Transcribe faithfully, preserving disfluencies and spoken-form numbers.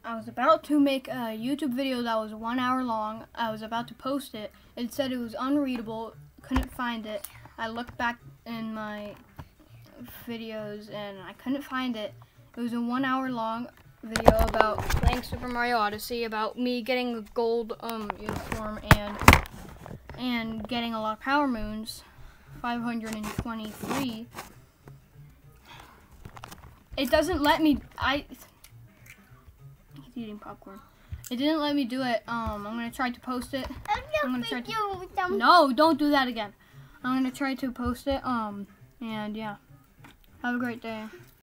I was about to make a YouTube video that was one hour long. I was about to post it. It said it was unreadable. Couldn't find it. I looked back in my videos and I couldn't find it. It was a one hour long video about playing Super Mario Odyssey, about me getting a gold um, uniform and and getting a lot of power moons, five hundred twenty-three. It doesn't let me. I. He's eating popcorn. It didn't let me do it. Um, I'm gonna try to post it. I'm gonna try to. No, don't do that again. I'm gonna try to post it. Um, and yeah, have a great day.